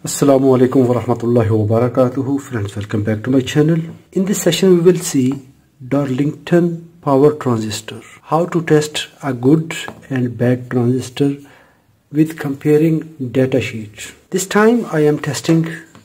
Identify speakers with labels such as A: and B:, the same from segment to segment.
A: Assalamu alaikum wa rahmatullahi wa barakatuhu. Friends, welcome back to my channel. In this session we will see Darlington power transistor. How to test a good and bad transistor with comparing data sheets. This time I am testing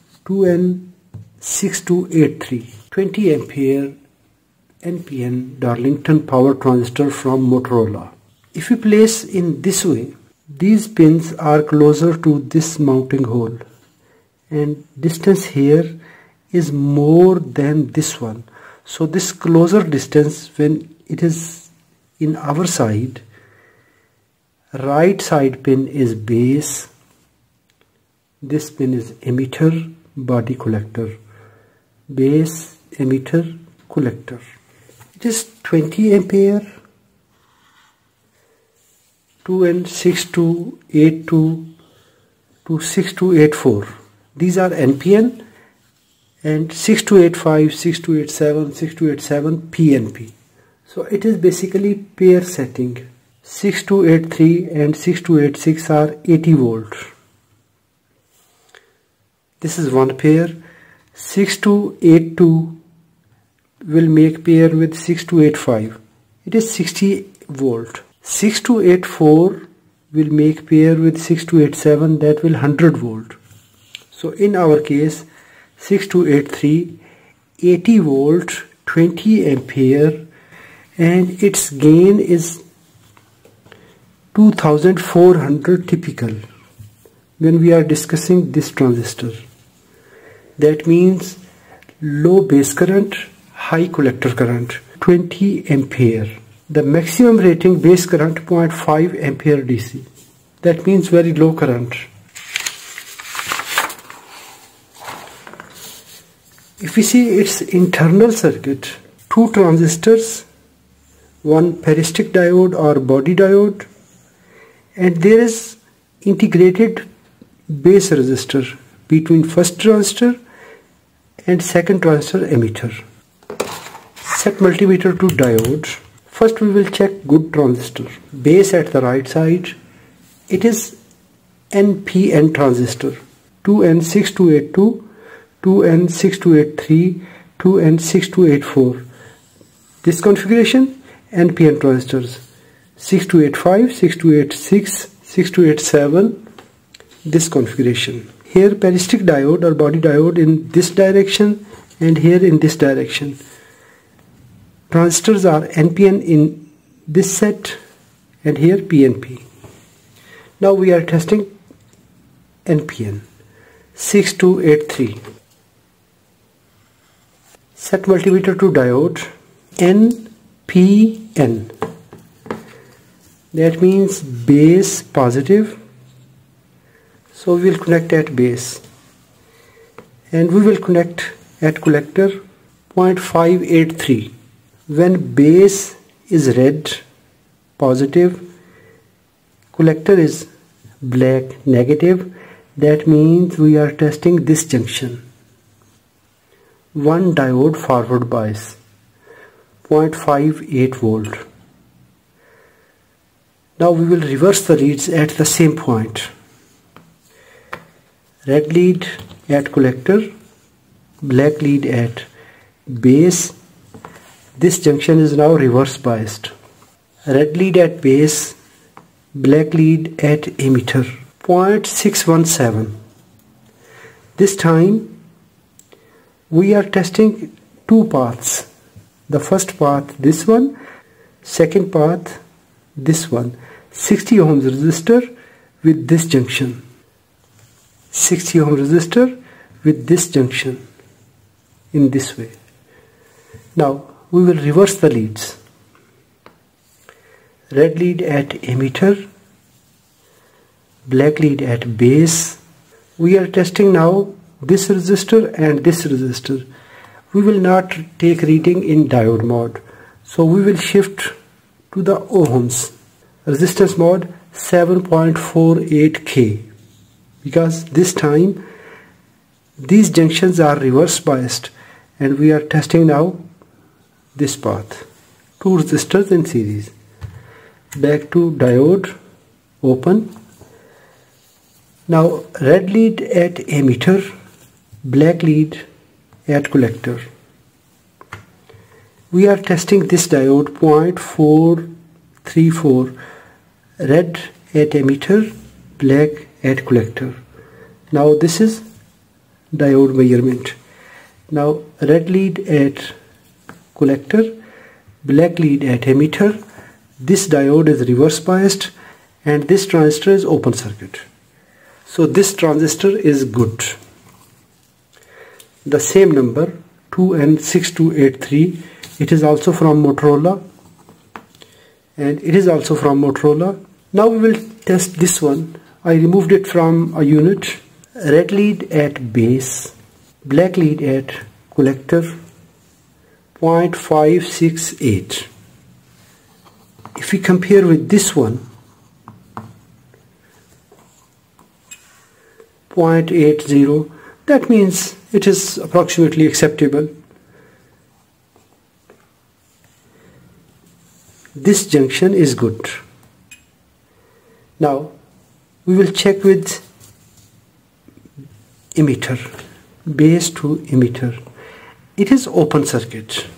A: 2N6283 20 ampere NPN Darlington power transistor from Motorola. If we place in this way, these pins are closer to this mounting hole, and distance here is more than this one. So this closer distance, when it is in our side, right side pin is base, this pin is emitter, body collector, base, emitter, collector. It is 20 ampere, 2N6282 to 6284. These are NPN, and 6285, 6287, 6287 PNP. So it is basically pair setting. 6283 and 6286 are 80 volts. This is one pair. 6282 will make pair with 6285. It is 60 volt. 6284 will make pair with 6287, that will 100 volt. So in our case, 6283, 80 volt, 20 ampere, and its gain is 2400 typical when we are discussing this transistor. That means low base current, high collector current, 20 ampere. The maximum rating base current 0.5 ampere DC. That means very low current. If we see its internal circuit, two transistors, one peristic diode or body diode, and there is integrated base resistor between first transistor and second transistor emitter. Set multimeter to diode. First we will check good transistor. Base at the right side, it is NPN transistor, 2N6282, 2N6283, 2N6284. This configuration, NPN transistors, 6285, 6286, 6287, this configuration. Here peristic diode or body diode in this direction, and here in this direction. Transistors are NPN in this set, and here PNP. Now we are testing NPN 6283. Set multimeter to diode NPN. That means base positive. So we will connect at base, and we will connect at collector 0.583. When base is red, positive, collector is black, negative, that means we are testing this junction. One diode forward bias, 0.58 volt. Now we will reverse the leads at the same point. Red lead at collector, black lead at base. This junction is now reverse biased. Red lead at base, black lead at emitter, 0.617. This time we are testing two paths. The first path, this one, second path, this one. 60 ohms resistor with this junction. 60 ohm resistor with this junction in this way. Now we will reverse the leads. Red lead at emitter, black lead at base. We are testing now this resistor and this resistor. We will not take reading in diode mode, so we will shift to the ohms. Resistance mode 7.48K, because this time these junctions are reverse biased, and we are testing now this path. Two resistors in series. Back to diode, open. Now red lead at emitter, black lead at collector. We are testing this diode 0.434, red at emitter, black at collector. Now this is diode measurement. Now red lead at collector, black lead at emitter. This diode is reverse biased and this transistor is open circuit. So this transistor is good. The same number 2N6283, it is also from Motorola, and it is also from Motorola. Now we will test this one. I removed it from a unit. Red lead at base, black lead at collector, 0.568. If we compare with this one, 0.80, that means it is approximately acceptable. This junction is good. Now we will check with emitter, base to emitter. It is open circuit,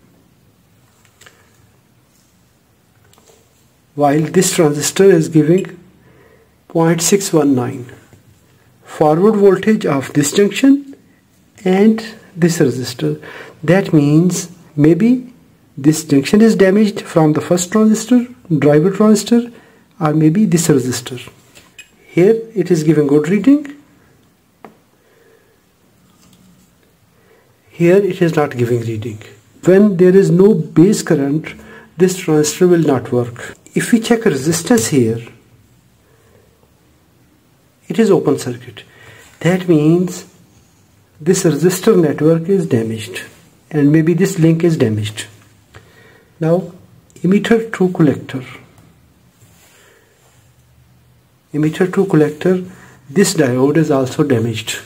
A: while this transistor is giving 0.619. Forward voltage of this junction and this resistor. That means maybe this junction is damaged from the first transistor, driver transistor, or maybe this resistor. Here it is giving good reading. Here it is not giving reading. When there is no base current, this transistor will not work. If we check resistance here, it is open circuit. That means this resistor network is damaged and maybe this link is damaged. Now emitter to collector. Emitter to collector, this diode is also damaged.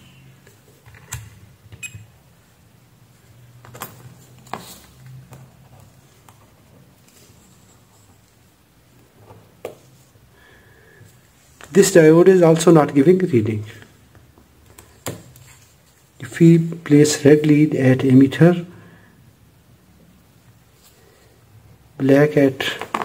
A: This diode is also not giving reading. If we place red lead at emitter, black at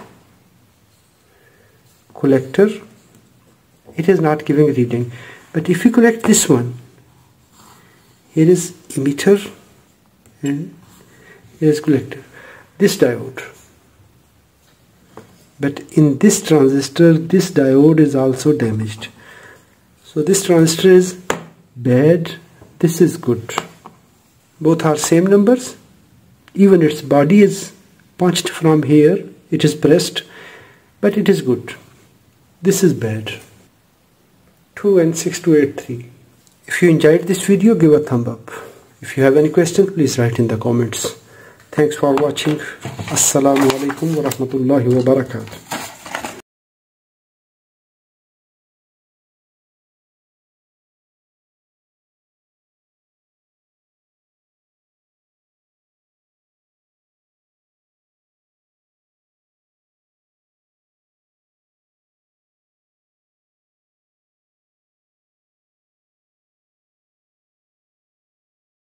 A: collector, it is not giving reading. But if we connect this one, here is emitter and here is collector, this diode. But in this transistor, this diode is also damaged. So this transistor is bad, this is good. Both are same numbers. Even its body is punched from here, it is pressed, but it is good. This is bad. 2N6283. If you enjoyed this video, give a thumb up. If you have any question, please write in the comments. Thanks for watching. Assalamu alaikum wa rahmatullahi wa barakatuh.